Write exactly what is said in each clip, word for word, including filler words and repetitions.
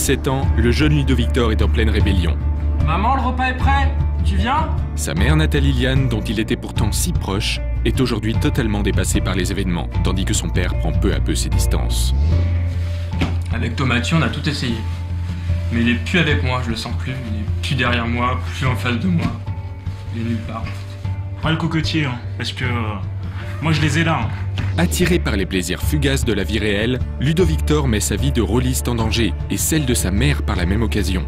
sept ans, le jeune Ludovictor est en pleine rébellion. Maman, le repas est prêt. Tu viens? Sa mère Nathalie Liane, dont il était pourtant si proche, est aujourd'hui totalement dépassée par les événements, tandis que son père prend peu à peu ses distances. Avec Tomati, on a tout essayé. Mais il est plus avec moi, je le sens plus. Il est plus derrière moi, plus en face de moi. Il est nulle part. Pas le cocotier, hein, parce que euh, moi je les ai là. Hein. Attiré par les plaisirs fugaces de la vie réelle, Ludovictor met sa vie de rôliste en danger et celle de sa mère par la même occasion.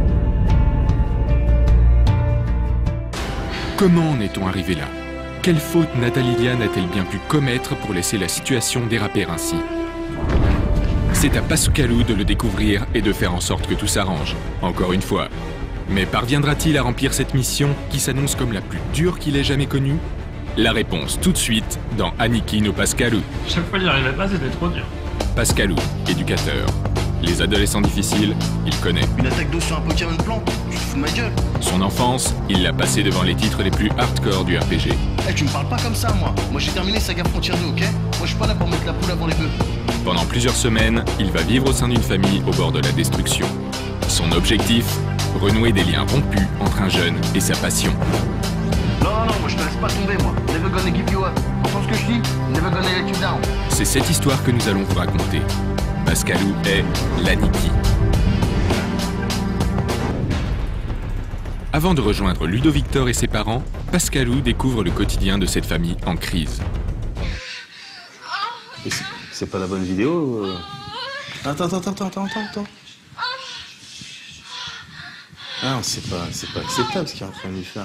Comment en est-on arrivé là? Quelle faute Nathalie Liane a-t-elle bien pu commettre pour laisser la situation déraper ainsi? C'est à Pascalou de le découvrir et de faire en sorte que tout s'arrange, encore une fois. Mais parviendra-t-il à remplir cette mission qui s'annonce comme la plus dure qu'il ait jamais connue? La réponse tout de suite dans Anakin au Pascalou. Chaque fois, j'y arrivais pas, c'était trop dur. Pascalou, éducateur. Les adolescents difficiles, il connaît. Une attaque d'eau sur un Pokémon plant, je te fous de ma gueule. Son enfance, il l'a passé devant les titres les plus hardcore du R P G. Eh, hey, tu me parles pas comme ça, moi. Moi, j'ai terminé Saga Frontier deux, ok? Moi, je suis pas là pour mettre la poule avant les bœufs. Pendant plusieurs semaines, il va vivre au sein d'une famille au bord de la destruction. Son objectif, renouer des liens rompus entre un jeune et sa passion. Non, non, moi je te laisse pas tomber, moi. Never gonna give you up. Entends ce que je dis? Never gonna let you down. C'est cette histoire que nous allons vous raconter. Pascalou est l'Aniki. Avant de rejoindre Ludovictor et ses parents, Pascalou découvre le quotidien de cette famille en crise. C'est pas la bonne vidéo euh... Attends, attends, attends, attends, attends, attends. Ah non, c'est pas, c'est pas acceptable ce qu'il est en train de lui faire.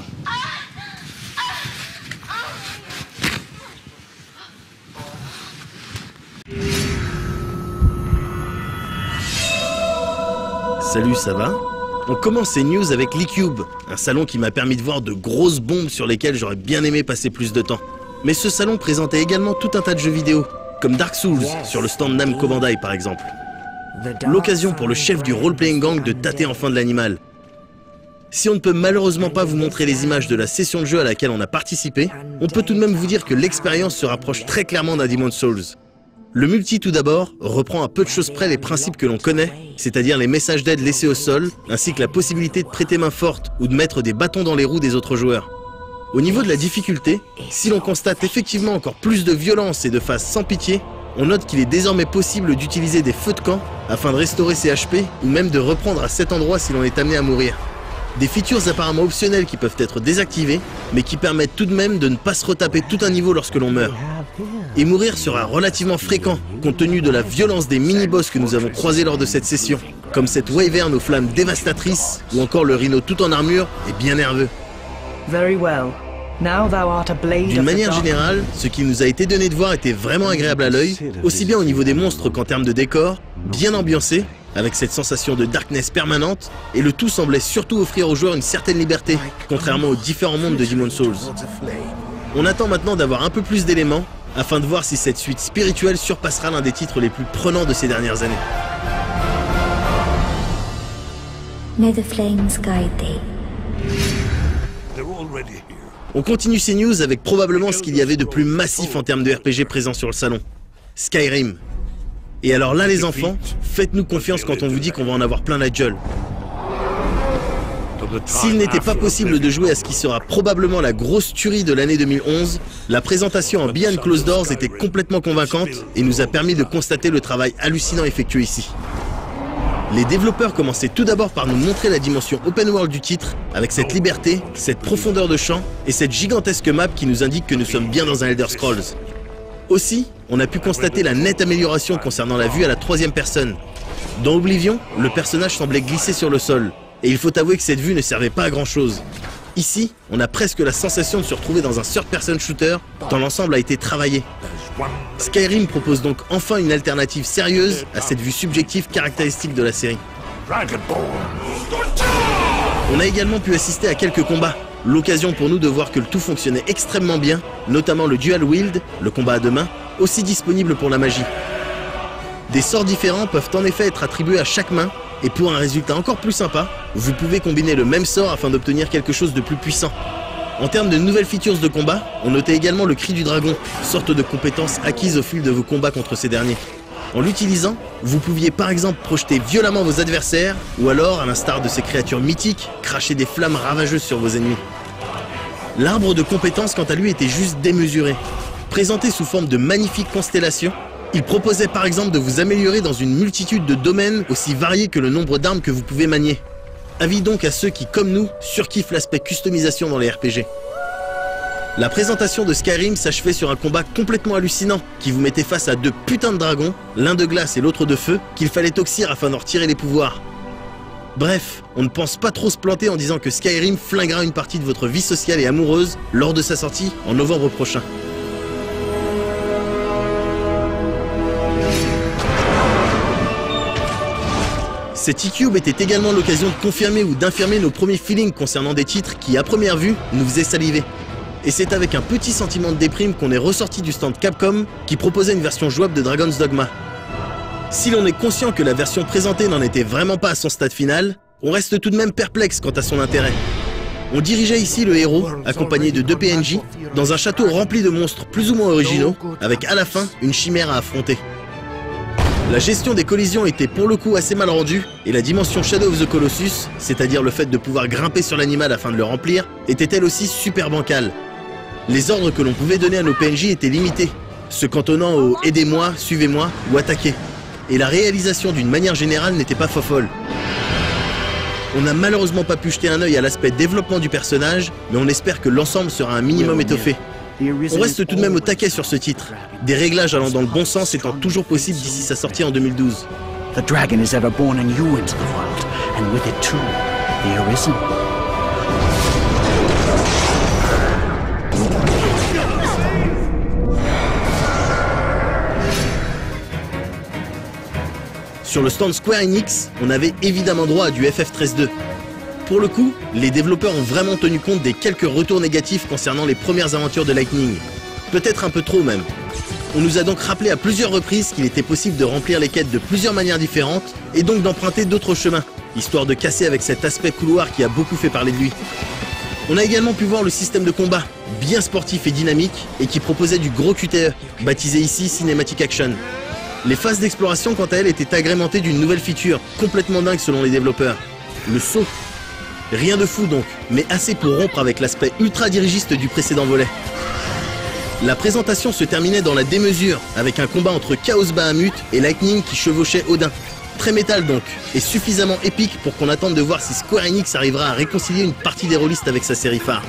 Salut, ça va? On commence ces news avec l'eCube, un salon qui m'a permis de voir de grosses bombes sur lesquelles j'aurais bien aimé passer plus de temps. Mais ce salon présentait également tout un tas de jeux vidéo, comme Dark Souls, sur le stand Namco Bandai par exemple. L'occasion pour le chef du role-playing gang de tâter enfin de l'animal. Si on ne peut malheureusement pas vous montrer les images de la session de jeu à laquelle on a participé, on peut tout de même vous dire que l'expérience se rapproche très clairement d'un Demon's Souls. Le multi tout d'abord reprend à peu de choses près les principes que l'on connaît, c'est-à-dire les messages d'aide laissés au sol, ainsi que la possibilité de prêter main forte ou de mettre des bâtons dans les roues des autres joueurs. Au niveau de la difficulté, si l'on constate effectivement encore plus de violence et de phases sans pitié, on note qu'il est désormais possible d'utiliser des feux de camp afin de restaurer ses H P ou même de reprendre à cet endroit si l'on est amené à mourir. Des features apparemment optionnelles qui peuvent être désactivées, mais qui permettent tout de même de ne pas se retaper tout un niveau lorsque l'on meurt. Et mourir sera relativement fréquent, compte tenu de la violence des mini-boss que nous avons croisés lors de cette session, comme cette Wyvern aux flammes dévastatrices, ou encore le rhino tout en armure et bien nerveux. D'une manière générale, ce qui nous a été donné de voir était vraiment agréable à l'œil, aussi bien au niveau des monstres qu'en termes de décor, bien ambiancé, avec cette sensation de darkness permanente, et le tout semblait surtout offrir aux joueurs une certaine liberté, contrairement aux différents mondes de Demon's Souls. On attend maintenant d'avoir un peu plus d'éléments, afin de voir si cette suite spirituelle surpassera l'un des titres les plus prenants de ces dernières années. May the flames guide thee. On continue ces news avec probablement ce qu'il y avait de plus massif en termes de R P G présent sur le salon. Skyrim. Et alors là les enfants, faites-nous confiance quand on vous dit qu'on va en avoir plein la gueule. S'il n'était pas possible de jouer à ce qui sera probablement la grosse tuerie de l'année deux mille onze, la présentation en Behind Closed Doors était complètement convaincante et nous a permis de constater le travail hallucinant effectué ici. Les développeurs commençaient tout d'abord par nous montrer la dimension open world du titre, avec cette liberté, cette profondeur de champ et cette gigantesque map qui nous indique que nous sommes bien dans un Elder Scrolls. Aussi, on a pu constater la nette amélioration concernant la vue à la troisième personne. Dans Oblivion, le personnage semblait glisser sur le sol, et il faut avouer que cette vue ne servait pas à grand chose. Ici, on a presque la sensation de se retrouver dans un third-person shooter, tant l'ensemble a été travaillé. Skyrim propose donc enfin une alternative sérieuse à cette vue subjective caractéristique de la série. On a également pu assister à quelques combats, l'occasion pour nous de voir que le tout fonctionnait extrêmement bien, notamment le dual wield, le combat à deux mains, aussi disponible pour la magie. Des sorts différents peuvent en effet être attribués à chaque main, et pour un résultat encore plus sympa, vous pouvez combiner le même sort afin d'obtenir quelque chose de plus puissant. En termes de nouvelles features de combat, on notait également le cri du dragon, sorte de compétence acquise au fil de vos combats contre ces derniers. En l'utilisant, vous pouviez par exemple projeter violemment vos adversaires, ou alors, à l'instar de ces créatures mythiques, cracher des flammes ravageuses sur vos ennemis. L'arbre de compétences, quant à lui, était juste démesuré. Présenté sous forme de magnifiques constellations, il proposait par exemple de vous améliorer dans une multitude de domaines aussi variés que le nombre d'armes que vous pouvez manier. Avis donc à ceux qui, comme nous, surkiffent l'aspect customisation dans les R P G. La présentation de Skyrim s'achevait sur un combat complètement hallucinant, qui vous mettait face à deux putains de dragons, l'un de glace et l'autre de feu, qu'il fallait toxir afin d'en retirer les pouvoirs. Bref, on ne pense pas trop se planter en disant que Skyrim flinguera une partie de votre vie sociale et amoureuse lors de sa sortie en novembre prochain. Cet e-cube était également l'occasion de confirmer ou d'infirmer nos premiers feelings concernant des titres qui, à première vue, nous faisaient saliver. Et c'est avec un petit sentiment de déprime qu'on est ressorti du stand Capcom qui proposait une version jouable de Dragon's Dogma. Si l'on est conscient que la version présentée n'en était vraiment pas à son stade final, on reste tout de même perplexe quant à son intérêt. On dirigeait ici le héros, accompagné de deux P N J, dans un château rempli de monstres plus ou moins originaux, avec à la fin une chimère à affronter. La gestion des collisions était pour le coup assez mal rendue, et la dimension Shadow of the Colossus, c'est-à-dire le fait de pouvoir grimper sur l'animal afin de le remplir, était elle aussi super bancale. Les ordres que l'on pouvait donner à nos P N J étaient limités, se cantonnant au « aidez-moi »,« suivez-moi » ou « attaquez ». Et la réalisation d'une manière générale n'était pas fofolle. On n'a malheureusement pas pu jeter un œil à l'aspect développement du personnage, mais on espère que l'ensemble sera un minimum étoffé. On reste tout de même au taquet sur ce titre, des réglages allant dans le bon sens étant toujours possibles d'ici sa sortie en deux mille douze. The dragon is ever born in you into the world, and with it too, the arisen. Sur le stand Square Enix, on avait évidemment droit à du F F treize deux. Pour le coup, les développeurs ont vraiment tenu compte des quelques retours négatifs concernant les premières aventures de Lightning. Peut-être un peu trop même. On nous a donc rappelé à plusieurs reprises qu'il était possible de remplir les quêtes de plusieurs manières différentes, et donc d'emprunter d'autres chemins, histoire de casser avec cet aspect couloir qui a beaucoup fait parler de lui. On a également pu voir le système de combat, bien sportif et dynamique, et qui proposait du gros Q T E, baptisé ici Cinematic Action. Les phases d'exploration, quant à elles, étaient agrémentées d'une nouvelle feature, complètement dingue selon les développeurs. Le saut. Rien de fou donc, mais assez pour rompre avec l'aspect ultra dirigiste du précédent volet. La présentation se terminait dans la démesure, avec un combat entre Chaos Bahamut et Lightning qui chevauchait Odin. Très métal donc, et suffisamment épique pour qu'on attende de voir si Square Enix arrivera à réconcilier une partie des rôlistes avec sa série phare.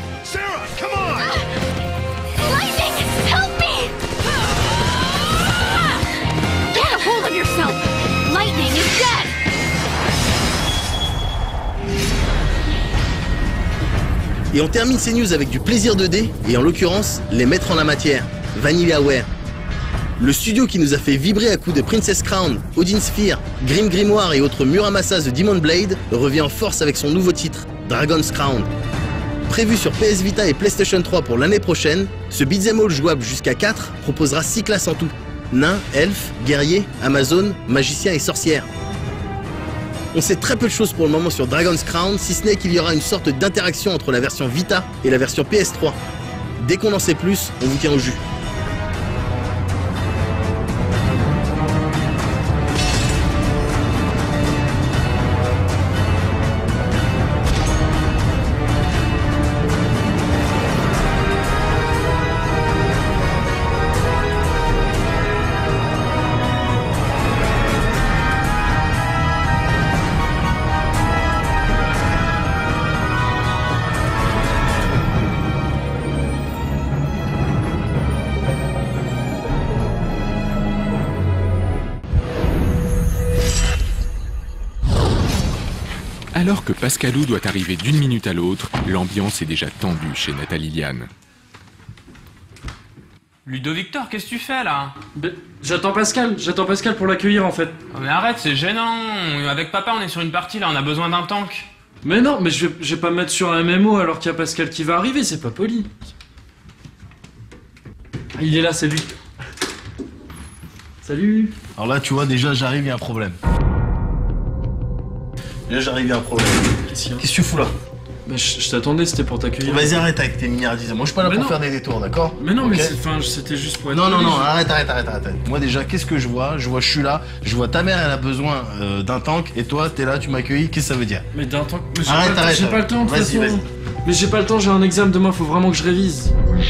Et on termine ces news avec du plaisir deux D, et en l'occurrence, les maîtres en la matière, VanillaWare. Le studio qui nous a fait vibrer à coups de Princess Crown, Odin Sphere, Grim Grimoire et autres Muramasa The Demon Blade revient en force avec son nouveau titre, Dragon's Crown. Prévu sur P S Vita et PlayStation trois pour l'année prochaine, ce beat'em all jouable jusqu'à quatre proposera six classes en tout. Nains, elfes, guerriers, amazones, magiciens et sorcières. On sait très peu de choses pour le moment sur Dragon's Crown, si ce n'est qu'il y aura une sorte d'interaction entre la version Vita et la version P S trois. Dès qu'on en sait plus, on vous tient au jus. Alors que Pascalou doit arriver d'une minute à l'autre, l'ambiance est déjà tendue chez Nathalie Liane. Ludo-Victor, qu'est-ce que tu fais là? Ben, j'attends Pascal, j'attends Pascal pour l'accueillir en fait. Oh, mais arrête, c'est gênant. Avec papa, on est sur une partie là, on a besoin d'un tank. Mais non, mais je vais, je vais pas me mettre sur un M M O alors qu'il y a Pascal qui va arriver, c'est pas poli. Ah, il est là, c'est lui. Salut. Alors là, tu vois, déjà, j'arrive, il y a un problème. Déjà, j'arrive, il y a un problème. Qu'est-ce que tu fous là? Bah, je, je t'attendais, c'était pour t'accueillir. Vas-y, arrête avec tes milliardises. Moi, je suis pas là Mais pour non. faire des détours, d'accord? Mais non, Ok. mais enfin, c'était juste pour être Non, non, poli, non, je- arrête, arrête, arrête, arrête, arrête. Moi, déjà, qu'est-ce que je vois? Je vois, je suis là, je vois ta mère, elle a besoin euh, d'un tank, et toi, t'es là, tu m'accueilles, qu'est-ce que ça veut dire? Mais d'un temps. mais j'ai Arrête, pas, arrête, J'ai pas le temps, de toute vas-y, façon. vas-y. Mais j'ai pas le temps, j'ai un examen demain, faut vraiment que je révise.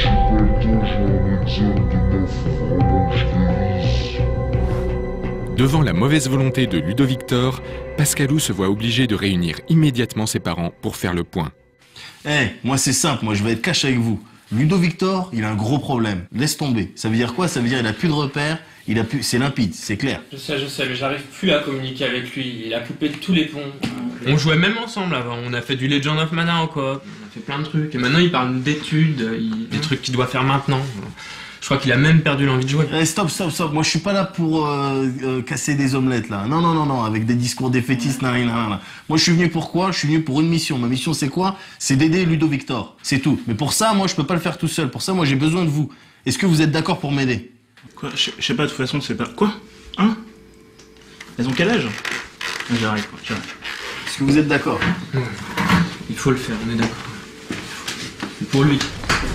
Devant la mauvaise volonté de Ludovictor, Pascalou se voit obligé de réunir immédiatement ses parents pour faire le point. Eh, moi, c'est simple, moi, je vais être cash avec vous. Ludovictor, il a un gros problème. Laisse tomber. Ça veut dire quoi? Ça veut dire il a plus de repères, il a plus... c'est limpide, c'est clair. Je sais, je sais, mais j'arrive plus à communiquer avec lui. Il a coupé tous les ponts. On jouait même ensemble avant. On a fait du Legend of Mana en coop. On a fait plein de trucs. Et maintenant, il parle d'études, il- des trucs qu'il doit faire maintenant. Je crois qu'il a même perdu l'envie de jouer. Eh, stop, stop, stop. Moi, je suis pas là pour euh, euh, casser des omelettes, là. Non, non, non, non, avec des discours défaitistes, nan, nan, nan, nan. Moi, je suis venu pour quoi? Je suis venu pour une mission. Ma mission, c'est quoi? C'est d'aider Ludovictor. C'est tout. Mais pour ça, moi, je peux pas le faire tout seul. Pour ça, moi, j'ai besoin de vous. Est-ce que vous êtes d'accord pour m'aider? Quoi? Je je sais pas, de toute façon, c'est pas. Quoi? Hein? Elles ont quel âge? J'arrive, quoi, j'arrive. Est-ce que vous êtes d'accord? Il faut le faire, on est d'accord. C'est pour lui.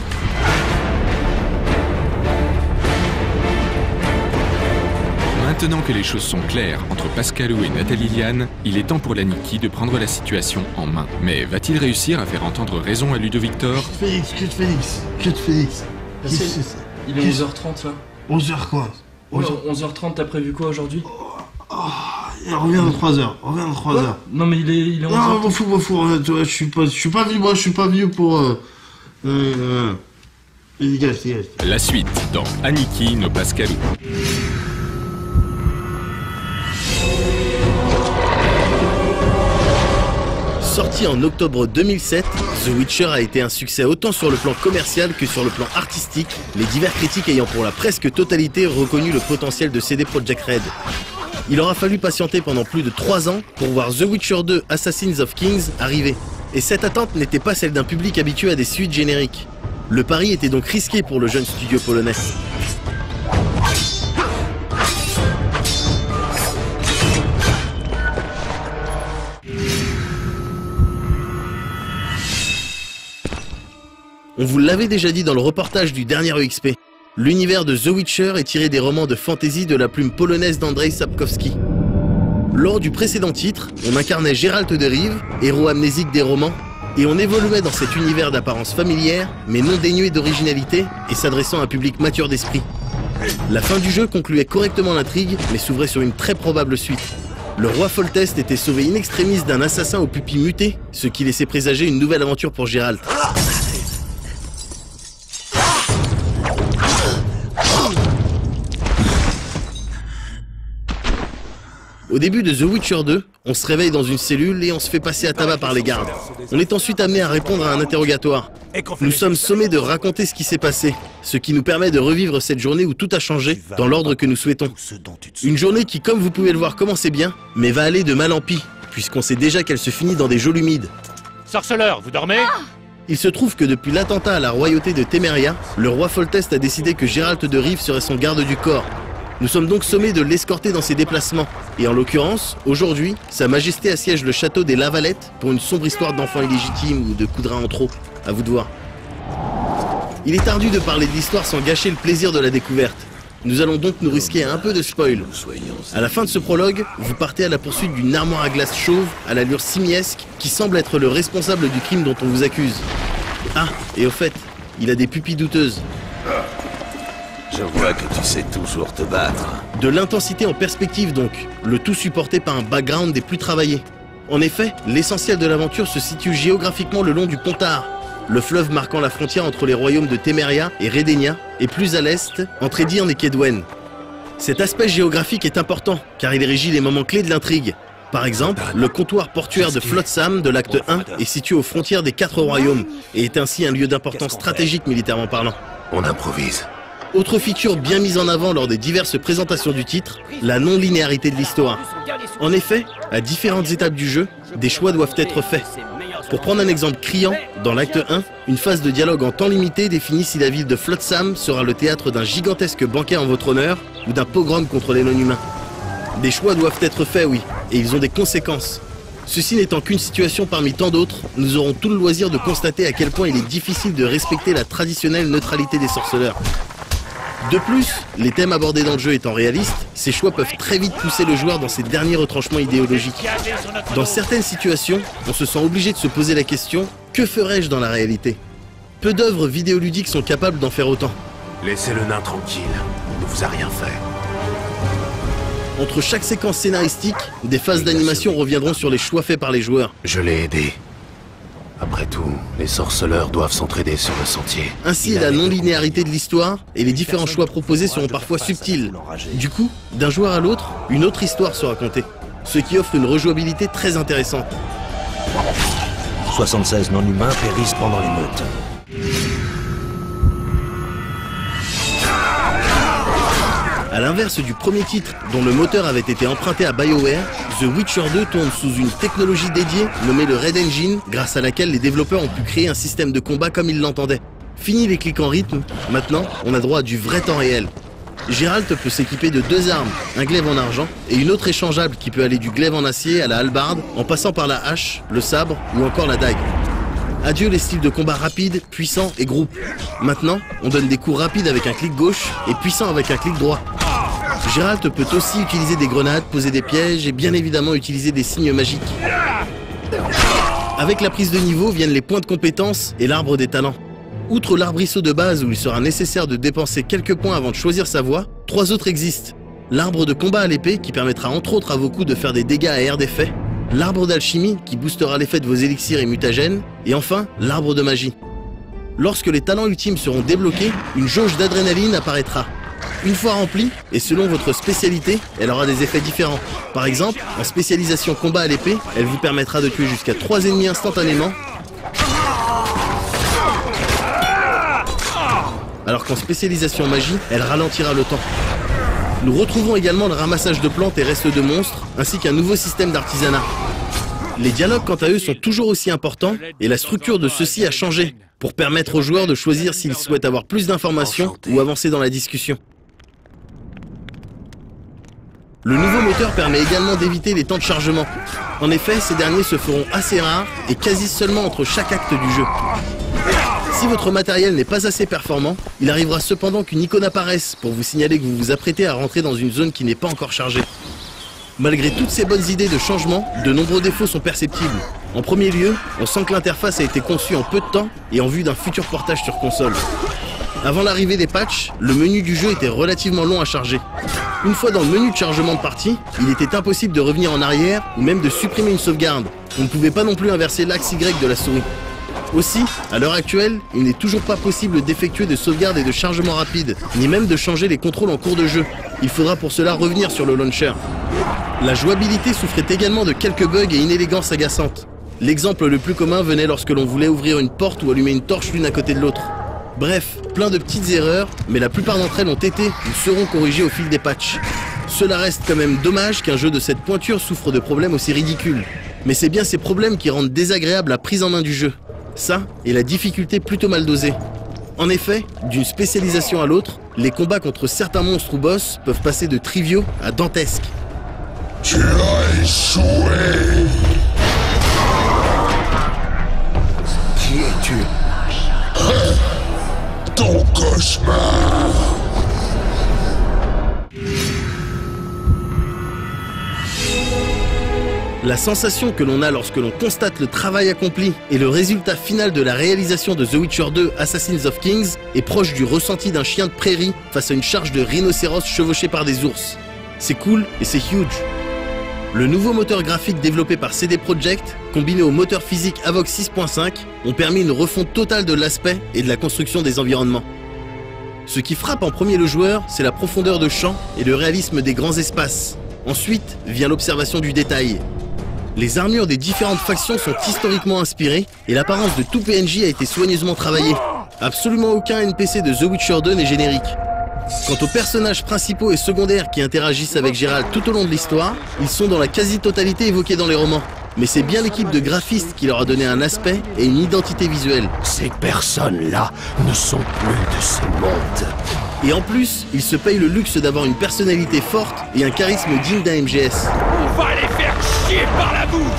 Maintenant que les choses sont claires entre Pascalou et Nathalie Liane, il est temps pour l'Aniki de prendre la situation en main. Mais va-t-il réussir à faire entendre raison à Ludovictor? Félix, que de Félix, que de Félix. Qu'est-ce que c'est? Il est onze heures trente là. onze heures quoi? Ouais, onze heures trente, t'as prévu quoi aujourd'hui? Et reviens dans trois heures, reviens dans trois heures. Non, mais il est, il est onze Non, heures m'en fous, m'en fous, arrête, ouais, je suis pas, je suis pas vieux, moi, je suis pas vieux pour... Euh... Euh, euh... Dégage, dégage. La suite dans Aniki no Pascalou. Sorti en octobre deux mille sept, The Witcher a été un succès autant sur le plan commercial que sur le plan artistique, les divers critiques ayant pour la presque totalité reconnu le potentiel de C D Projekt Red. Il aura fallu patienter pendant plus de trois ans pour voir The Witcher deux Assassins of Kings arriver. Et cette attente n'était pas celle d'un public habitué à des suites génériques. Le pari était donc risqué pour le jeune studio polonais. On vous l'avait déjà dit dans le reportage du dernier E X P. L'univers de The Witcher est tiré des romans de fantasy de la plume polonaise d'Andrzej Sapkowski. Lors du précédent titre, on incarnait Geralt de Rive, héros amnésique des romans, et on évoluait dans cet univers d'apparence familière, mais non dénué d'originalité et s'adressant à un public mature d'esprit. La fin du jeu concluait correctement l'intrigue, mais s'ouvrait sur une très probable suite. Le roi Foltest était sauvé in extremis d'un assassin aux pupilles mutées, ce qui laissait présager une nouvelle aventure pour Geralt. Au début de The Witcher deux, on se réveille dans une cellule et on se fait passer à tabac par les gardes. On est ensuite amené à répondre à un interrogatoire. Nous sommes sommés de raconter ce qui s'est passé, ce qui nous permet de revivre cette journée où tout a changé, dans l'ordre que nous souhaitons. Une journée qui, comme vous pouvez le voir, commençait bien, mais va aller de mal en pis, puisqu'on sait déjà qu'elle se finit dans des geôles humides. Sorceleur, vous dormez? Il se trouve que depuis l'attentat à la royauté de Temeria, le roi Foltest a décidé que Geralt de Rive serait son garde du corps. Nous sommes donc sommés de l'escorter dans ses déplacements. Et en l'occurrence, aujourd'hui, Sa Majesté assiège le château des Lavalettes pour une sombre histoire d'enfants illégitimes ou de coups de rein en trop. À vous de voir. Il est ardu de parler de l'histoire sans gâcher le plaisir de la découverte. Nous allons donc nous risquer à un peu de spoil. À la fin de ce prologue, vous partez à la poursuite d'une armoire à glace chauve à l'allure simiesque qui semble être le responsable du crime dont on vous accuse. Ah, et au fait, il a des pupilles douteuses. Je vois que tu sais toujours te battre. De l'intensité en perspective donc, le tout supporté par un background des plus travaillés. En effet, l'essentiel de l'aventure se situe géographiquement le long du Pontar, le fleuve marquant la frontière entre les royaumes de Temeria et Redenia, et plus à l'est, entre Edirne et Kaedwen. Cet aspect géographique est important, car il régit les moments clés de l'intrigue. Par exemple, le comptoir portuaire de Flotsam de l'acte un est situé aux frontières des quatre royaumes, et est ainsi un lieu d'importance stratégique militairement parlant. On improvise. Autre feature bien mise en avant lors des diverses présentations du titre, la non-linéarité de l'histoire. En effet, à différentes étapes du jeu, des choix doivent être faits. Pour prendre un exemple criant, dans l'acte un, une phase de dialogue en temps limité définit si la ville de Flotsam sera le théâtre d'un gigantesque banquet en votre honneur ou d'un pogrom contre les non-humains. Des choix doivent être faits, oui, et ils ont des conséquences. Ceci n'étant qu'une situation parmi tant d'autres, nous aurons tout le loisir de constater à quel point il est difficile de respecter la traditionnelle neutralité des sorceleurs. De plus, les thèmes abordés dans le jeu étant réalistes, ces choix peuvent très vite pousser le joueur dans ses derniers retranchements idéologiques. Dans certaines situations, on se sent obligé de se poser la question « Que ferais-je dans la réalité ?» Peu d'œuvres vidéoludiques sont capables d'en faire autant. Laissez le nain tranquille, il ne vous a rien fait. Entre chaque séquence scénaristique, des phases d'animation reviendront sur les choix faits par les joueurs. Je l'ai aidé. Après tout, les sorceleurs doivent s'entraider sur le sentier. Ainsi, la non-linéarité de l'histoire et les différents choix proposés seront parfois subtils. Du coup, d'un joueur à l'autre, une autre histoire sera contée, ce qui offre une rejouabilité très intéressante. soixante-seize non-humains périssent pendant l'émeute. A l'inverse du premier titre, dont le moteur avait été emprunté à BioWare, The Witcher deux tourne sous une technologie dédiée nommée le Red Engine, grâce à laquelle les développeurs ont pu créer un système de combat comme ils l'entendaient. Fini les clics en rythme, maintenant on a droit à du vrai temps réel. Geralt peut s'équiper de deux armes, un glaive en argent et une autre échangeable qui peut aller du glaive en acier à la hallebarde, en passant par la hache, le sabre ou encore la dague. Adieu les styles de combat rapides, puissants et groupe. Maintenant, on donne des coups rapides avec un clic gauche et puissants avec un clic droit. Geralt peut aussi utiliser des grenades, poser des pièges et bien évidemment utiliser des signes magiques. Avec la prise de niveau viennent les points de compétence et l'arbre des talents. Outre l'arbrisseau de base où il sera nécessaire de dépenser quelques points avant de choisir sa voie, trois autres existent. L'arbre de combat à l'épée qui permettra entre autres à vos coups de faire des dégâts à air d'effet. L'arbre d'alchimie qui boostera l'effet de vos élixirs et mutagènes. Et enfin, l'arbre de magie. Lorsque les talents ultimes seront débloqués, une jauge d'adrénaline apparaîtra. Une fois remplie, et selon votre spécialité, elle aura des effets différents. Par exemple, en spécialisation combat à l'épée, elle vous permettra de tuer jusqu'à trois ennemis instantanément. Alors qu'en spécialisation magie, elle ralentira le temps. Nous retrouvons également le ramassage de plantes et restes de monstres, ainsi qu'un nouveau système d'artisanat. Les dialogues quant à eux sont toujours aussi importants, et la structure de ceux-ci a changé, pour permettre aux joueurs de choisir s'ils souhaitent avoir plus d'informations ou avancer dans la discussion. Le nouveau moteur permet également d'éviter les temps de chargement. En effet, ces derniers se feront assez rares et quasi seulement entre chaque acte du jeu. Si votre matériel n'est pas assez performant, il arrivera cependant qu'une icône apparaisse pour vous signaler que vous vous apprêtez à rentrer dans une zone qui n'est pas encore chargée. Malgré toutes ces bonnes idées de changement, de nombreux défauts sont perceptibles. En premier lieu, on sent que l'interface a été conçue en peu de temps et en vue d'un futur portage sur console. Avant l'arrivée des patchs, le menu du jeu était relativement long à charger. Une fois dans le menu de chargement de partie, il était impossible de revenir en arrière ou même de supprimer une sauvegarde. On ne pouvait pas non plus inverser l'axe Y de la souris. Aussi, à l'heure actuelle, il n'est toujours pas possible d'effectuer de sauvegarde et de chargement rapide, ni même de changer les contrôles en cours de jeu. Il faudra pour cela revenir sur le launcher. La jouabilité souffrait également de quelques bugs et inélégances agaçantes. L'exemple le plus commun venait lorsque l'on voulait ouvrir une porte ou allumer une torche l'une à côté de l'autre. Bref, plein de petites erreurs, mais la plupart d'entre elles ont été ou seront corrigées au fil des patchs. Cela reste quand même dommage qu'un jeu de cette pointure souffre de problèmes aussi ridicules. Mais c'est bien ces problèmes qui rendent désagréable la prise en main du jeu. Ça, et la difficulté plutôt mal dosée. En effet, d'une spécialisation à l'autre, les combats contre certains monstres ou boss peuvent passer de triviaux à dantesques. Tu as échoué. Qui es-tu? Ton cauchemar. La sensation que l'on a lorsque l'on constate le travail accompli et le résultat final de la réalisation de The Witcher deux Assassins of Kings est proche du ressenti d'un chien de prairie face à une charge de rhinocéros chevauchés par des ours. C'est cool et c'est huge. Le nouveau moteur graphique développé par C D Projekt, combiné au moteur physique Avox six point cinq, ont permis une refonte totale de l'aspect et de la construction des environnements. Ce qui frappe en premier le joueur, c'est la profondeur de champ et le réalisme des grands espaces. Ensuite vient l'observation du détail. Les armures des différentes factions sont historiquement inspirées et l'apparence de tout P N J a été soigneusement travaillée. Absolument aucun N P C de The Witcher deux n'est générique. Quant aux personnages principaux et secondaires qui interagissent avec Geralt tout au long de l'histoire, ils sont dans la quasi-totalité évoqués dans les romans. Mais c'est bien l'équipe de graphistes qui leur a donné un aspect et une identité visuelle. Ces personnes-là ne sont plus de ce monde. Et en plus, ils se payent le luxe d'avoir une personnalité forte et un charisme digne d'un M G S. On va les faire chier par la bouche.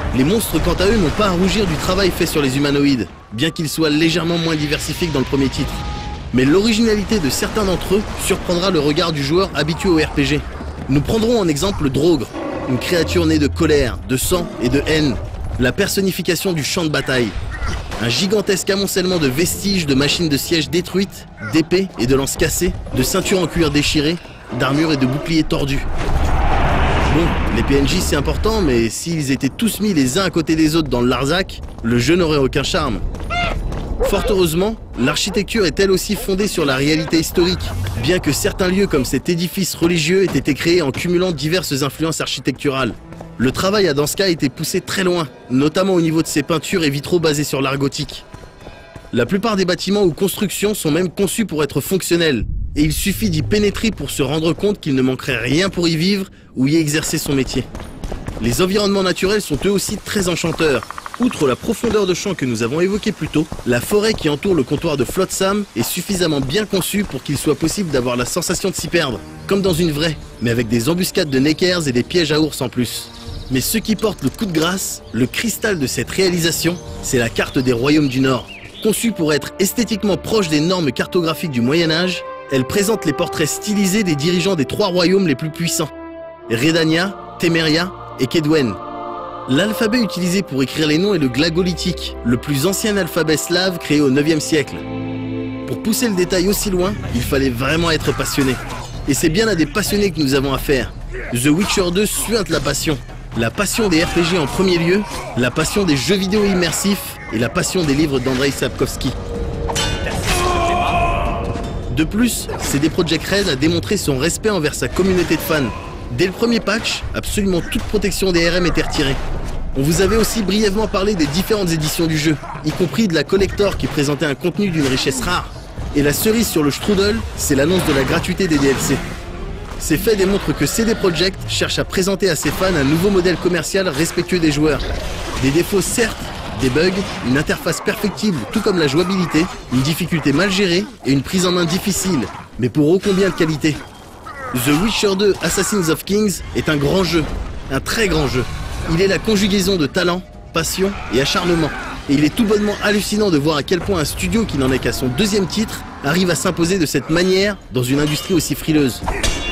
Les monstres, quant à eux, n'ont pas à rougir du travail fait sur les humanoïdes, bien qu'ils soient légèrement moins diversifiés que dans le premier titre. Mais l'originalité de certains d'entre eux surprendra le regard du joueur habitué au R P G. Nous prendrons en exemple le Draugr, une créature née de colère, de sang et de haine, la personnification du champ de bataille. Un gigantesque amoncellement de vestiges, de machines de siège détruites, d'épées et de lances cassées, de ceintures en cuir déchirées, d'armures et de boucliers tordus. Bon, les P N J c'est important, mais s'ils étaient tous mis les uns à côté des autres dans le Larzac, le jeu n'aurait aucun charme. Fort heureusement, l'architecture est elle aussi fondée sur la réalité historique, bien que certains lieux comme cet édifice religieux aient été créés en cumulant diverses influences architecturales. Le travail à Danska a été poussé très loin, notamment au niveau de ses peintures et vitraux basés sur l'art gothique. La plupart des bâtiments ou constructions sont même conçus pour être fonctionnels, et il suffit d'y pénétrer pour se rendre compte qu'il ne manquerait rien pour y vivre ou y exercer son métier. Les environnements naturels sont eux aussi très enchanteurs. Outre la profondeur de champ que nous avons évoquée plus tôt, la forêt qui entoure le comptoir de Flotsam est suffisamment bien conçue pour qu'il soit possible d'avoir la sensation de s'y perdre, comme dans une vraie, mais avec des embuscades de neckers et des pièges à ours en plus. Mais ce qui porte le coup de grâce, le cristal de cette réalisation, c'est la carte des royaumes du Nord. Conçue pour être esthétiquement proche des normes cartographiques du Moyen-Âge, elle présente les portraits stylisés des dirigeants des trois royaumes les plus puissants, Redania, Temeria et Kedwen. L'alphabet utilisé pour écrire les noms est le glagolitique, le plus ancien alphabet slave créé au neuvième siècle. Pour pousser le détail aussi loin, il fallait vraiment être passionné. Et c'est bien à des passionnés que nous avons affaire. The Witcher deux suinte la passion. La passion des R P G en premier lieu, la passion des jeux vidéo immersifs et la passion des livres d'Andrei Sapkowski. De plus, C D Projekt Red a démontré son respect envers sa communauté de fans. Dès le premier patch, absolument toute protection des R M était retirée. On vous avait aussi brièvement parlé des différentes éditions du jeu, y compris de la collector qui présentait un contenu d'une richesse rare. Et la cerise sur le strudel, c'est l'annonce de la gratuité des D L C. Ces faits démontrent que C D Projekt cherche à présenter à ses fans un nouveau modèle commercial respectueux des joueurs. Des défauts certes, des bugs, une interface perfectible tout comme la jouabilité, une difficulté mal gérée et une prise en main difficile, mais pour ô combien de qualité. The Witcher deux Assassins of Kings est un grand jeu, un très grand jeu. Il est la conjugaison de talent, passion et acharnement. Et il est tout bonnement hallucinant de voir à quel point un studio qui n'en est qu'à son deuxième titre arrive à s'imposer de cette manière dans une industrie aussi frileuse.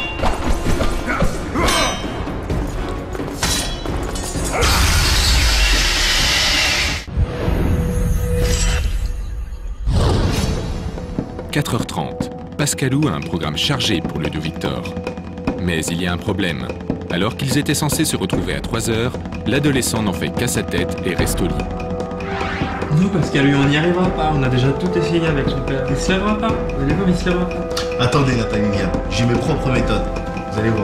quatre heures trente. Pascalou a un programme chargé pour Ludo-Victor. Mais il y a un problème. Alors qu'ils étaient censés se retrouver à trois heures, l'adolescent n'en fait qu'à sa tête et reste au lit. Non, Pascalou, on n'y arrivera pas. On a déjà tout essayé avec son père. Il se lèvera pas. Vous allez voir, il se lèvera pas. Attendez, Nathalie, j'ai mes propres méthodes. Vous allez voir.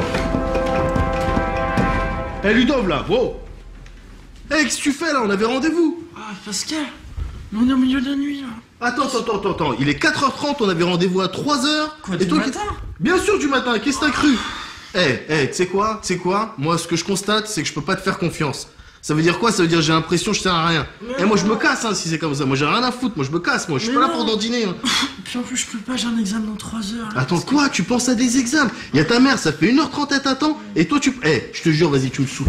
Hé, hey, Ludov, là, wow. Hé, hey, qu'est-ce que tu fais, là? On avait rendez-vous. Ah, Pascal, on est au milieu de la nuit, là. Attends, attends, attends, attends, il est quatre heures trente, on avait rendez-vous à trois heures. Quoi, et du toi, matin? Bien sûr, du matin, qu'est-ce que t'as cru? Eh, hey, eh, hey, tu sais quoi, tu sais quoi? Moi, ce que je constate, c'est que je peux pas te faire confiance. Ça veut dire quoi? Ça veut dire j'ai l'impression que je sers à rien. Eh, hey, moi, je me casse, hein, si c'est comme ça. Moi, j'ai rien à foutre, moi, je me casse, moi, je suis pas non. là pour dandiner. Hein. Puis en plus, je peux pas, j'ai un examen dans trois heures. Là, Attends, quoi? Que... Tu penses à des examens? Il y a ta mère, ça fait une heure trente, elle t'attend, et toi, tu... Eh, hey, je te jure, vas-y, tu me saoules.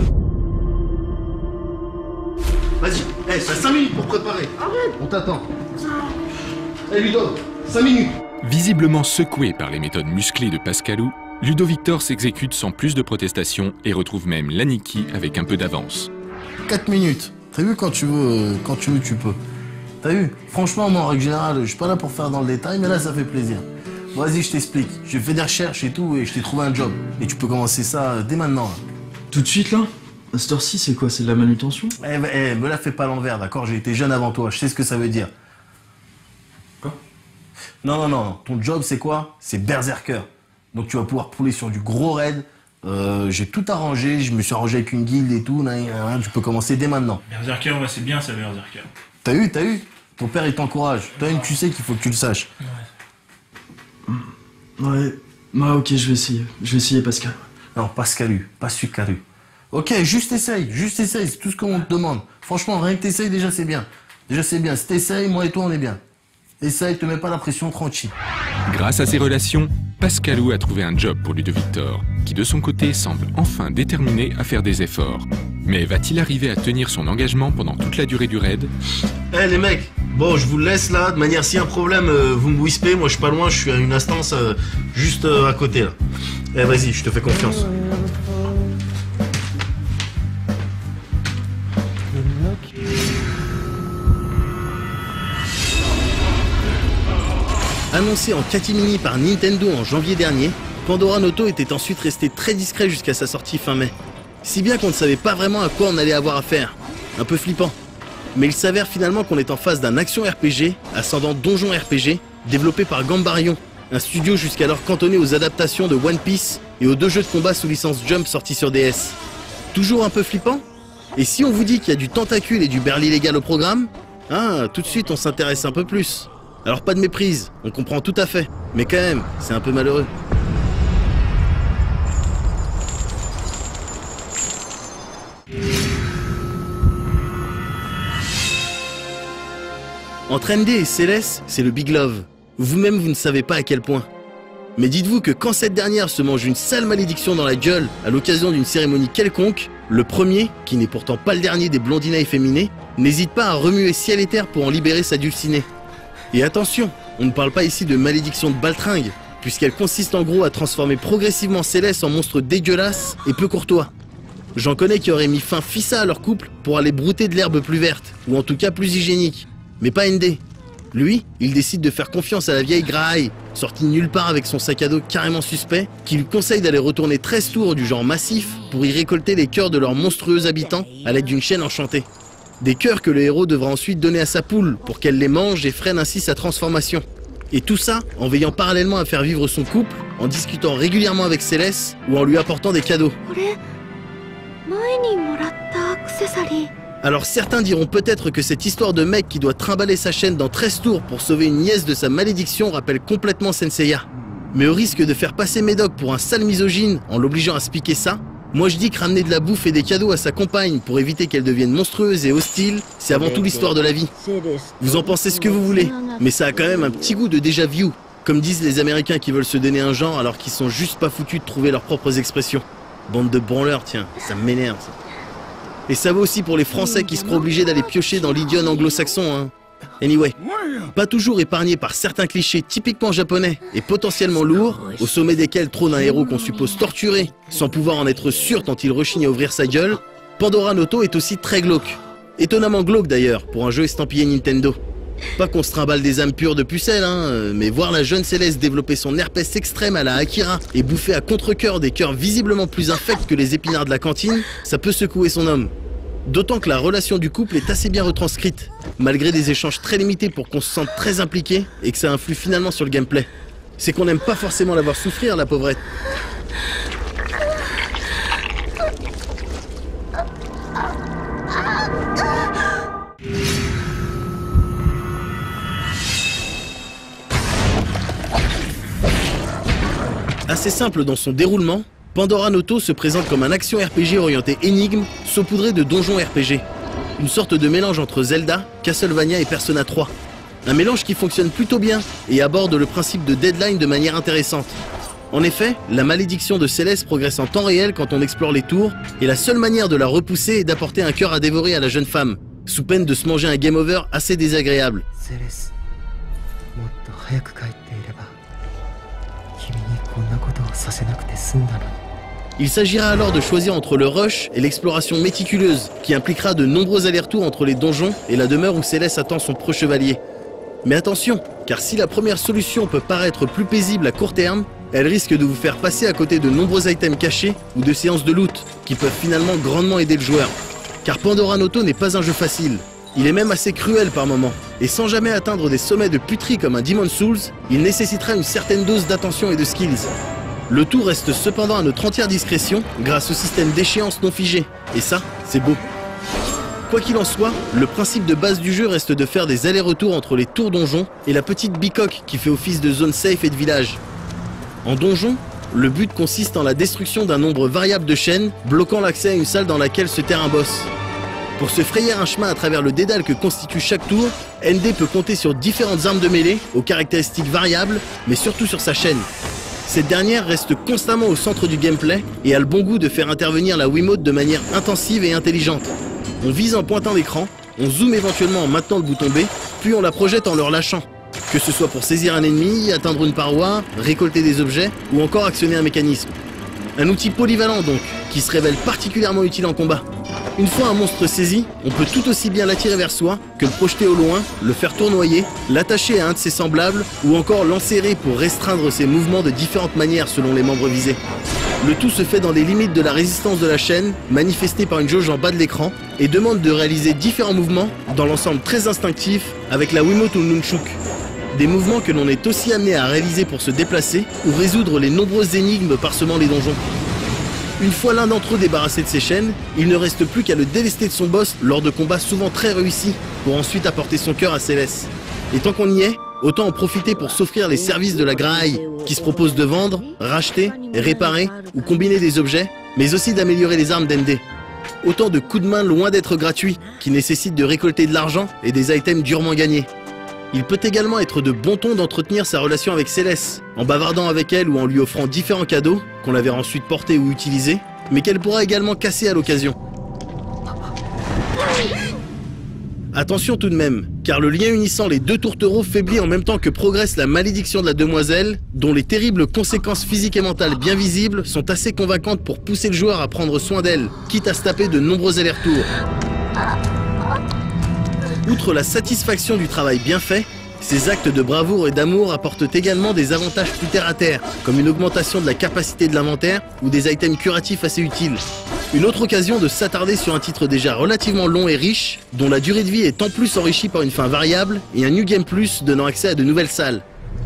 Vas-y, eh, hey, t'as cinq minutes pour préparer. Arrête. On t'attend. Eh, hey, Ludo, cinq minutes. Visiblement secoué par les méthodes musclées de Pascalou, Ludo-Victor s'exécute sans plus de protestation et retrouve même l'Aniki avec un peu d'avance. quatre minutes. T'as vu, quand tu veux, quand tu veux, tu peux. T'as vu? Franchement, moi, en règle générale, je suis pas là pour faire dans le détail, mais là, ça fait plaisir. Bon, vas-y, je t'explique. J'ai fait des recherches et tout, et je t'ai trouvé un job. Et tu peux commencer ça dès maintenant, là. Tout de suite, là? À cette heure-ci, c'est quoi? C'est de la manutention? Eh, eh, me la fais pas à l'envers, d'accord? J'ai été jeune avant toi, je sais ce que ça veut dire. Quoi? Non, non, non, ton job, c'est quoi? C'est berserker. Donc tu vas pouvoir pouler sur du gros raid. Euh, j'ai tout arrangé, je me suis arrangé avec une guilde et tout, nan, nan, nan, tu peux commencer dès maintenant. Berserker, ouais, c'est bien ça, Berserker. T'as eu, t'as eu? Ton père, il t'encourage. Toi, tu sais qu'il faut que tu le saches. Ouais. Ouais, ouais, ok, je vais essayer. Je vais essayer, Pascal. Non, Pascalu, pas Sucaru. Ok, juste essaye, juste essaye, c'est tout ce qu'on te demande. Franchement, rien que t'essayes, déjà c'est bien. Déjà c'est bien, si t'essayes, moi et toi on est bien. Essaye, te mets pas la pression, tranquille. Grâce à ses relations, Pascalou a trouvé un job pour Ludo-Victor, qui de son côté semble enfin déterminé à faire des efforts. Mais va-t-il arriver à tenir son engagement pendant toute la durée du raid? Eh hey, les mecs, bon je vous le laisse là, de manière si un problème euh, vous me whispez, moi je suis pas loin, je suis à une instance euh, juste euh, à côté là. Eh hey, vas-y, je te fais confiance. Annoncé en catimini par Nintendo en janvier dernier, Pandora Noto était ensuite resté très discret jusqu'à sa sortie fin mai. Si bien qu'on ne savait pas vraiment à quoi on allait avoir affaire. Un peu flippant. Mais il s'avère finalement qu'on est en face d'un action R P G, ascendant donjon R P G, développé par Gambarion, un studio jusqu'alors cantonné aux adaptations de One Piece et aux deux jeux de combat sous licence Jump sortis sur D S. Toujours un peu flippant? Et si on vous dit qu'il y a du tentacule et du berli légal au programme? Ah, tout de suite on s'intéresse un peu plus. Alors pas de méprise, on comprend tout à fait, mais quand même, c'est un peu malheureux. Entre M D et Céleste, c'est le Big Love. Vous-même, vous ne savez pas à quel point. Mais dites-vous que quand cette dernière se mange une sale malédiction dans la gueule à l'occasion d'une cérémonie quelconque, le premier, qui n'est pourtant pas le dernier des blondinats efféminés, n'hésite pas à remuer ciel et terre pour en libérer sa dulcinée. Et attention, on ne parle pas ici de malédiction de baltringue, puisqu'elle consiste en gros à transformer progressivement Céleste en monstre dégueulasse et peu courtois. J'en connais qui auraient mis fin fissa à leur couple pour aller brouter de l'herbe plus verte, ou en tout cas plus hygiénique. Mais pas N D. Lui, il décide de faire confiance à la vieille Grahaï, sortie de nulle part avec son sac à dos carrément suspect, qui lui conseille d'aller retourner treize tours du genre massif pour y récolter les cœurs de leurs monstrueux habitants à l'aide d'une chaîne enchantée. Des cœurs que le héros devra ensuite donner à sa poule pour qu'elle les mange et freine ainsi sa transformation. Et tout ça en veillant parallèlement à faire vivre son couple, en discutant régulièrement avec Céleste ou en lui apportant des cadeaux. Alors certains diront peut-être que cette histoire de mec qui doit trimballer sa chaîne dans treize tours pour sauver une nièce de sa malédiction rappelle complètement Senseiya. Mais au risque de faire passer Médoc pour un sale misogyne en l'obligeant à se piquer ça, moi je dis que ramener de la bouffe et des cadeaux à sa compagne pour éviter qu'elle devienne monstrueuse et hostile, c'est avant tout l'histoire de la vie. Vous en pensez ce que vous voulez, mais ça a quand même un petit goût de déjà vu, comme disent les Américains qui veulent se donner un genre alors qu'ils sont juste pas foutus de trouver leurs propres expressions. Bande de branleurs, tiens, ça m'énerve ça. Et ça vaut aussi pour les Français qui se croient obligés d'aller piocher dans l'idiome anglo-saxon, hein. Anyway, pas toujours épargné par certains clichés typiquement japonais et potentiellement lourds, au sommet desquels trône un héros qu'on suppose torturé, sans pouvoir en être sûr tant il rechigne à ouvrir sa gueule, Pandora Noto est aussi très glauque. Étonnamment glauque d'ailleurs, pour un jeu estampillé Nintendo. Pas qu'on se trimballe des âmes pures de pucelle, hein, mais voir la jeune Céleste développer son herpès extrême à la Akira et bouffer à contre-cœur des cœurs visiblement plus infects que les épinards de la cantine, ça peut secouer son homme. D'autant que la relation du couple est assez bien retranscrite, malgré des échanges très limités pour qu'on se sente très impliqué et que ça influe finalement sur le gameplay. C'est qu'on n'aime pas forcément la voir souffrir, la pauvrette. Assez simple dans son déroulement, Pandora Noto se présente comme un action R P G orienté énigme, saupoudré de donjon R P G. Une sorte de mélange entre Zelda, Castlevania et Persona trois. Un mélange qui fonctionne plutôt bien et aborde le principe de deadline de manière intéressante. En effet, la malédiction de Céleste progresse en temps réel quand on explore les tours, et la seule manière de la repousser est d'apporter un cœur à dévorer à la jeune femme, sous peine de se manger un game over assez désagréable. Céleste. Il s'agira alors de choisir entre le rush et l'exploration méticuleuse, qui impliquera de nombreux allers-retours entre les donjons et la demeure où Céleste attend son preux chevalier. Mais attention, car si la première solution peut paraître plus paisible à court terme, elle risque de vous faire passer à côté de nombreux items cachés ou de séances de loot, qui peuvent finalement grandement aider le joueur. Car Pandora Noto n'est pas un jeu facile. Il est même assez cruel par moments, et sans jamais atteindre des sommets de puterie comme un Demon's Souls, il nécessitera une certaine dose d'attention et de skills. Le tout reste cependant à notre entière discrétion grâce au système d'échéance non figé, et ça, c'est beau. Quoi qu'il en soit, le principe de base du jeu reste de faire des allers-retours entre les tours donjons et la petite bicoque qui fait office de zone safe et de village. En donjon, le but consiste en la destruction d'un nombre variable de chaînes, bloquant l'accès à une salle dans laquelle se terre un boss. Pour se frayer un chemin à travers le dédale que constitue chaque tour, N D peut compter sur différentes armes de mêlée, aux caractéristiques variables, mais surtout sur sa chaîne. Cette dernière reste constamment au centre du gameplay et a le bon goût de faire intervenir la Wiimote de manière intensive et intelligente. On vise en pointant l'écran, on zoome éventuellement en maintenant le bouton B, puis on la projette en le relâchant. Que ce soit pour saisir un ennemi, atteindre une paroi, récolter des objets ou encore actionner un mécanisme. Un outil polyvalent donc, qui se révèle particulièrement utile en combat. Une fois un monstre saisi, on peut tout aussi bien l'attirer vers soi que le projeter au loin, le faire tournoyer, l'attacher à un de ses semblables ou encore l'enserrer pour restreindre ses mouvements de différentes manières selon les membres visés. Le tout se fait dans les limites de la résistance de la chaîne, manifestée par une jauge en bas de l'écran, et demande de réaliser différents mouvements dans l'ensemble très instinctif avec la Wiimote ou le Nunchuk. Des mouvements que l'on est aussi amené à réaliser pour se déplacer ou résoudre les nombreuses énigmes parsemant les donjons. Une fois l'un d'entre eux débarrassé de ses chaînes, il ne reste plus qu'à le délester de son boss lors de combats souvent très réussis, pour ensuite apporter son cœur à Céleste. Et tant qu'on y est, autant en profiter pour s'offrir les services de la Graille, qui se propose de vendre, racheter, réparer ou combiner des objets, mais aussi d'améliorer les armes d'N D. Autant de coups de main loin d'être gratuits, qui nécessitent de récolter de l'argent et des items durement gagnés. Il peut également être de bon ton d'entretenir sa relation avec Céleste, en bavardant avec elle ou en lui offrant différents cadeaux, qu'on la verra ensuite porter ou utiliser, mais qu'elle pourra également casser à l'occasion. Attention tout de même, car le lien unissant les deux tourtereaux faiblit en même temps que progresse la malédiction de la demoiselle, dont les terribles conséquences physiques et mentales bien visibles sont assez convaincantes pour pousser le joueur à prendre soin d'elle, quitte à se taper de nombreux allers-retours. Outre la satisfaction du travail bien fait, ces actes de bravoure et d'amour apportent également des avantages plus terre à terre, comme une augmentation de la capacité de l'inventaire ou des items curatifs assez utiles. Une autre occasion de s'attarder sur un titre déjà relativement long et riche, dont la durée de vie est en plus enrichie par une fin variable et un New Game Plus donnant accès à de nouvelles salles.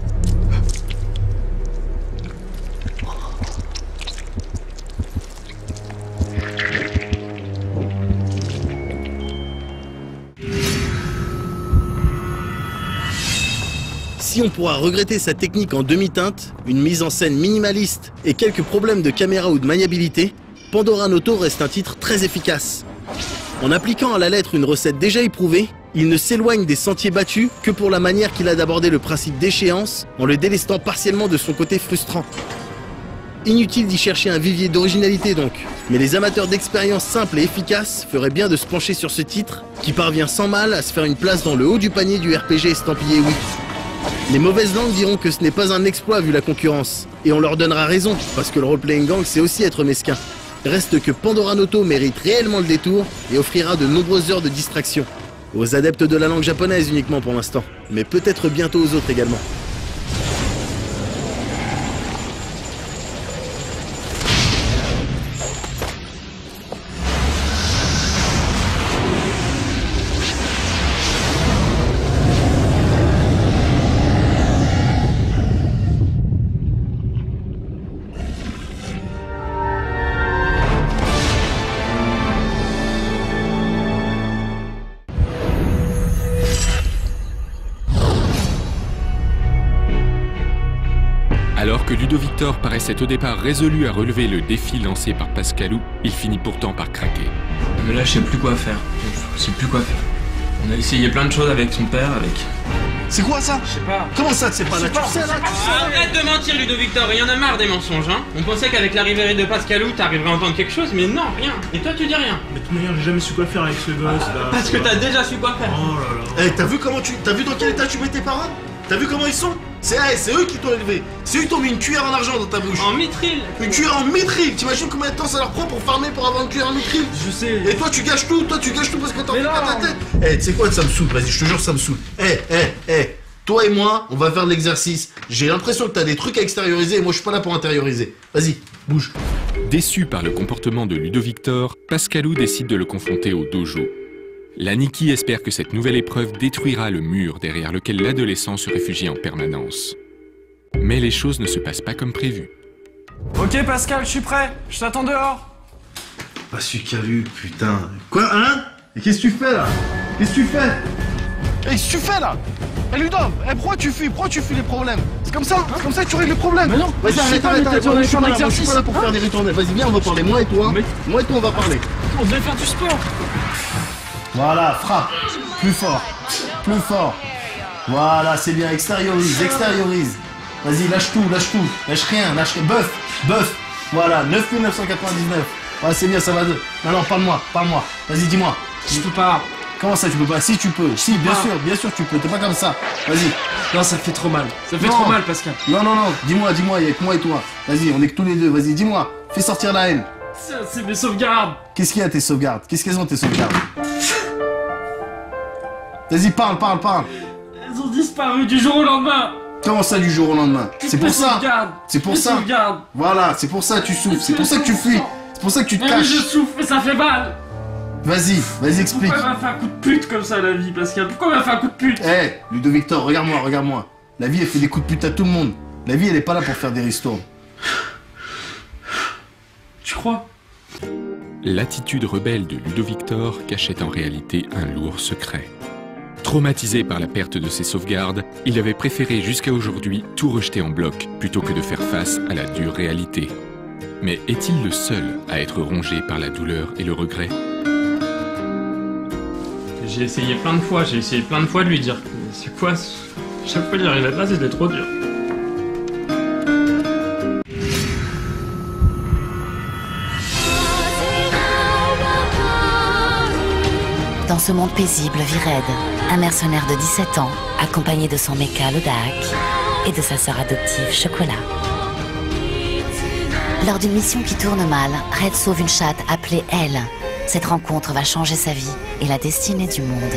Si on pourra regretter sa technique en demi-teinte, une mise en scène minimaliste et quelques problèmes de caméra ou de maniabilité, Pandora Noto reste un titre très efficace. En appliquant à la lettre une recette déjà éprouvée, il ne s'éloigne des sentiers battus que pour la manière qu'il a d'aborder le principe d'échéance, en le délestant partiellement de son côté frustrant. Inutile d'y chercher un vivier d'originalité donc, mais les amateurs d'expériences simples et efficaces feraient bien de se pencher sur ce titre, qui parvient sans mal à se faire une place dans le haut du panier du R P G estampillé oui. Les mauvaises langues diront que ce n'est pas un exploit vu la concurrence, et on leur donnera raison, parce que le role-playing gang c'est aussi être mesquin. Reste que Pandora Noto mérite réellement le détour et offrira de nombreuses heures de distraction. Aux adeptes de la langue japonaise uniquement pour l'instant, mais peut-être bientôt aux autres également. Alors que Ludovictor paraissait au départ résolu à relever le défi lancé par Pascalou, il finit pourtant par craquer. Mais là, je sais plus quoi faire. Je sais plus quoi faire. On a essayé plein de choses avec son père, avec... C'est quoi ça? Je sais pas. Comment ça, tu sais pas là? Tu sais là, tu sais. Arrête de mentir, Ludovictor, il y en a marre des mensonges, hein. On pensait qu'avec l'arrivée de Pascalou, t'arriverais à entendre quelque chose, mais non, rien. Et toi, tu dis rien. Mais de toute manière, j'ai jamais su quoi faire avec ce gosse là. Parce que t'as déjà su quoi faire. Oh là là. Eh, t'as vu comment tu... T'as vu dans quel état tu mets tes parents? T'as vu comment ils sont? C'est hey, c'est eux qui t'ont élevé. C'est eux qui t'ont mis une cuillère en argent dans ta bouche. En mithril. Une cuillère en mithril. T'imagines combien de temps ça leur prend pour farmer pour avoir une cuillère en mithril? Je sais. Et toi tu gâches tout, toi tu gâches tout parce que t'en fais pas ta tête. Eh, tu sais quoi, ça me saoule, vas-y, je te jure, ça me saoule. Eh, eh, eh, toi et moi, on va faire de l'exercice. J'ai l'impression que t'as des trucs à extérioriser et moi je suis pas là pour intérioriser. Vas-y, bouge. Déçu par le comportement de Ludovictor, Pascalou décide de le confronter au dojo. La Nikki espère que cette nouvelle épreuve détruira le mur derrière lequel l'adolescent se réfugie en permanence. Mais les choses ne se passent pas comme prévu. Ok Pascal, je suis prêt. Je t'attends dehors. Pas su Calu, putain. Quoi, hein? Et qu'est-ce que tu fais là? Qu'est-ce que tu fais? Eh, qu'est-ce que tu fais là? Eh Ludov, eh, pourquoi tu fuis? Pourquoi tu fuis les problèmes? C'est comme ça, c'est comme ça que tu règles les problèmes. Mais non, vas-y, arrête, arrête, arrête, je suis pas là, je suis pas là pour faire des ritournelles. Vas-y, viens, on va parler, moi et toi. Moi et toi, on va parler. On devait faire du sport. Voilà, frappe. Plus fort. Plus fort. Voilà, c'est bien, extériorise, extériorise. Vas-y, lâche tout, lâche tout. Lâche rien, lâche rien. Bœuf, bœuf. Voilà, neuf mille neuf cent quatre-vingt-dix-neuf. Ouais, c'est bien, ça va deux. Non, non, parle-moi, parle-moi. Vas-y, dis-moi. Je peux pas. Comment ça, tu peux pas? Si, tu peux. Si, bien sûr, bien sûr, tu peux. T'es pas comme ça. Vas-y. Non, ça fait trop mal. Ça fait Non. trop mal, Pascal. Non, non, non. Dis-moi, dis-moi, il y a que moi et toi. Vas-y, on est que tous les deux. Vas-y, dis-moi. Fais sortir la haine. C'est c'est mes sauvegardes. Qu'est-ce qu'il y a, tes sauvegardes? Qu'est-ce qu'elles ont, tes sauvegardes? Vas-y, parle, parle, parle. Elles ont disparu du jour au lendemain. Comment ça, du jour au lendemain? C'est pour Mes ça. sauvegardes. C'est pour Mes ça. sauvegardes. Voilà, c'est pour ça que tu souffres. C'est pour ça que tu fuis. C'est pour ça que tu te Mais oui, je caches. souffre, mais ça fait mal. Vas-y, vas-y, explique. Pourquoi elle m'a fait un coup de pute comme ça, la vie, Pascal? Pourquoi elle m'a fait un coup de pute? Eh, Ludo Victor, regarde-moi, regarde-moi. La vie, elle fait des coups de pute à tout le monde. La vie, elle est pas là pour faire des ristournes. Tu crois? L'attitude rebelle de Ludo Victor cachait en réalité un lourd secret. Traumatisé par la perte de ses sauvegardes, il avait préféré jusqu'à aujourd'hui tout rejeter en bloc plutôt que de faire face à la dure réalité. Mais est-il le seul à être rongé par la douleur et le regret? J'ai essayé plein de fois, j'ai essayé plein de fois de lui dire. Mais c'est quoi ce- Chaque fois, j'y arrivais pas, c'était trop dur. Dans ce monde paisible vit Red, un mercenaire de dix-sept ans, accompagné de son méca Lodak et de sa sœur adoptive Chocolat. Lors d'une mission qui tourne mal, Red sauve une chatte appelée Elle. Cette rencontre va changer sa vie et la destinée du monde.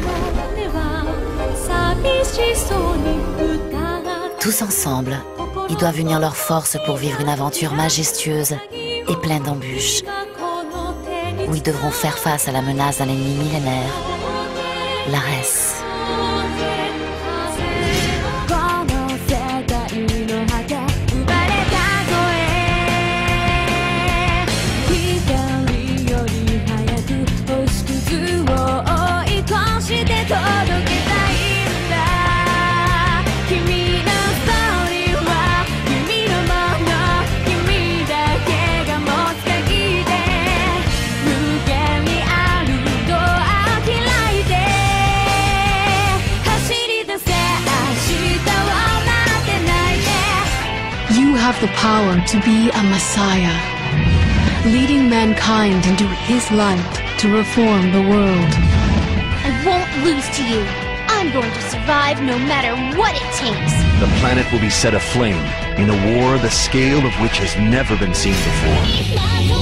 Tous ensemble, ils doivent unir leurs forces pour vivre une aventure majestueuse et pleine d'embûches, où ils devront faire face à la menace d'un ennemi millénaire, l'Ares. You have the power to be a messiah, leading mankind into his light to reform the world. I won't lose to you. I'm going to survive no matter what it takes. The planet will be set aflame in a war the scale of which has never been seen before.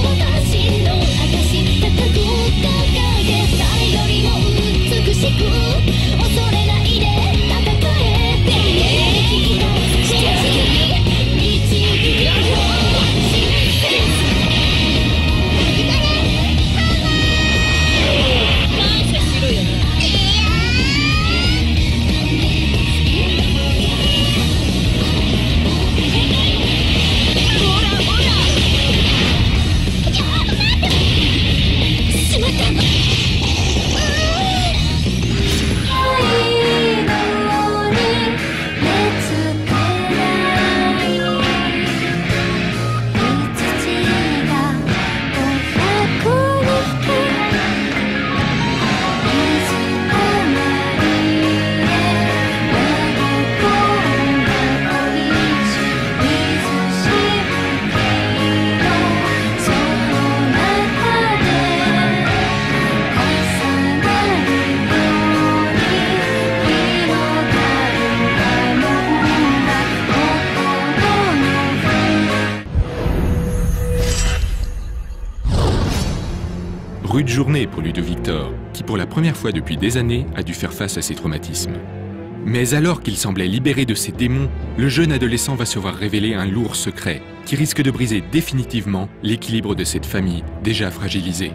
Rude journée pour Ludo Victor, qui pour la première fois depuis des années a dû faire face à ses traumatismes. Mais alors qu'il semblait libéré de ses démons, le jeune adolescent va se voir révéler un lourd secret qui risque de briser définitivement l'équilibre de cette famille déjà fragilisée.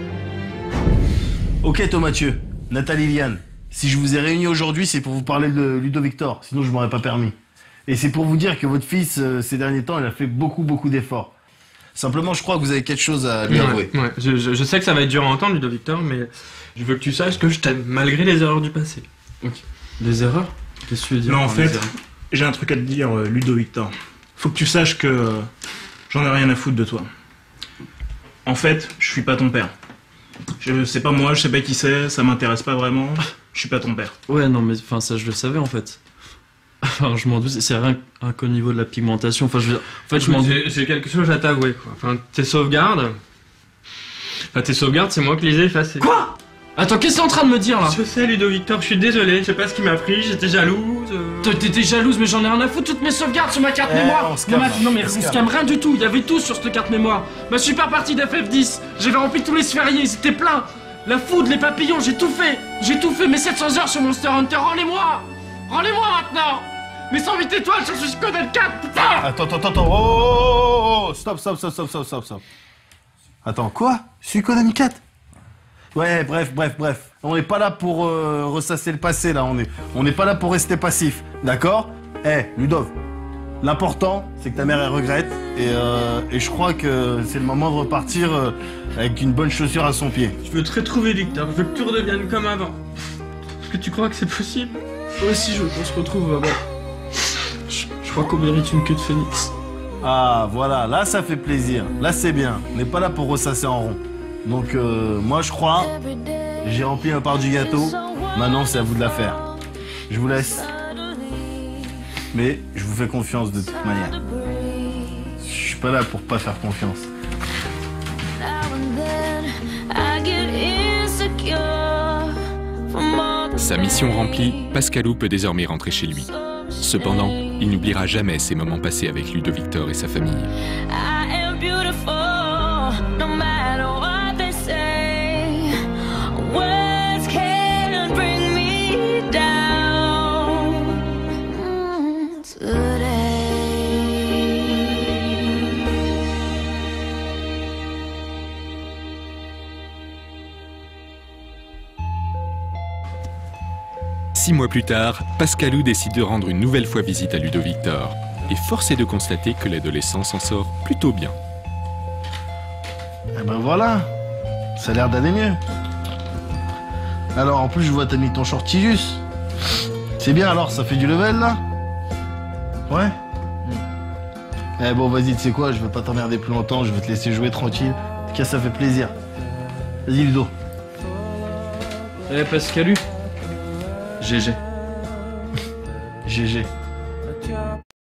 Ok, Thomas Mathieu, Nathalie Liane, si je vous ai réunis aujourd'hui, c'est pour vous parler de Ludo Victor, sinon je m'aurais pas permis. Et c'est pour vous dire que votre fils, euh, ces derniers temps, il a fait beaucoup, beaucoup d'efforts. Simplement, je crois que vous avez quelque chose à lui Ouais, avouer. ouais. Je, je- je sais que ça va être dur à entendre, Ludo Victor, mais je veux que tu saches que je t'aime, malgré les erreurs du passé. Ok. Des erreurs? Qu'est-ce que tu veux dire? Non, en par les fait, erreurs j'ai un truc à te dire, euh, Ludo Victor. Faut que tu saches que euh, j'en ai rien à foutre de toi. En fait, je suis pas ton père. Je sais pas moi, je sais pas qui c'est, ça m'intéresse pas vraiment. Je suis pas ton père. Ouais, non, mais enfin, ça, je le savais en fait. Enfin, je m'en doute, c'est rien qu'au niveau de la pigmentation. Enfin, je veux dire, en fait, je m'en doute. J'ai j'ai quelque chose à t'avouer, quoi. Enfin, tes sauvegardes... Enfin, tes sauvegardes, c'est moi qui les ai effacées. Quoi? Attends, qu'est-ce que t'es en train de me dire, là? Je sais, Ludo-Victor, je suis désolé, je sais pas ce qui m'a pris, j'étais jalouse... Euh... T'étais jalouse, mais j'en ai rien à foutre, toutes mes sauvegardes sur ma carte Eh, mémoire. on se Non, calme, mais, non, mais on se on se calme. calme rien du tout, il y avait tout sur cette carte mémoire. Ma super partie d'F F dix, j'avais rempli tous les sphériés, ils étaient pleins. La foudre, les papillons, j'ai tout fait. J'ai tout fait, mes sept cents heures sur Monster Hunter, rends-les-moi. Rends-les-moi maintenant. Mes cent huit étoiles sur Suikoden quatre, putain. Attends, attends, attends, oh, oh, oh, stop, stop, stop, stop, stop, stop, stop. Attends, quoi? Suikoden quatre? Ouais, bref, bref, bref. On n'est pas là pour euh, ressasser le passé, là. On est, on n'est pas là pour rester passif, d'accord? Eh, Ludov, l'important, c'est que ta mère, elle regrette. Et, euh, et je crois que c'est le moment de repartir euh, avec une bonne chaussure à son pied. Je veux te retrouver, Victor, je veux que tout redevienne comme avant. Est-ce que tu crois que c'est possible? Moi aussi, je veux qu'on se retrouve, maman. Je, je crois qu'on mérite une queue de phénix. Ah, voilà, là, ça fait plaisir. Là, c'est bien. On n'est pas là pour ressasser en rond. Donc, euh, moi, je crois, j'ai rempli ma part du gâteau. Maintenant, c'est à vous de la faire. Je vous laisse. Mais je vous fais confiance de toute manière. Je suis pas là pour pas faire confiance. Sa mission remplie, Pascalou peut désormais rentrer chez lui. Cependant, il n'oubliera jamais ces moments passés avec Ludo-Victor et sa famille. Six mois plus tard, Pascalou décide de rendre une nouvelle fois visite à Ludo-Victor. Et force est de constater que l'adolescent s'en sort plutôt bien. Eh ben voilà, ça a l'air d'aller mieux. Alors en plus je vois t'as mis ton shortillus. C'est bien alors, ça fait du level là? Ouais. Eh bon vas-y, tu sais quoi, je veux pas t'emmerder plus longtemps, je vais te laisser jouer tranquille. En tout cas ça fait plaisir. Vas-y Ludo. Eh Pascalou. G G. G G.